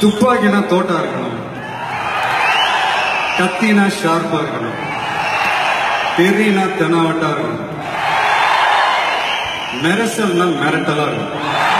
துப்பாக்கினா தோட்டா இருக்கணும், கத்தினா ஷார்ப்பா இருக்கணும், தெரினா தெனாவட்டா இருக்கணும், மெரசல்னா மிரட்டலா இருக்கணும்.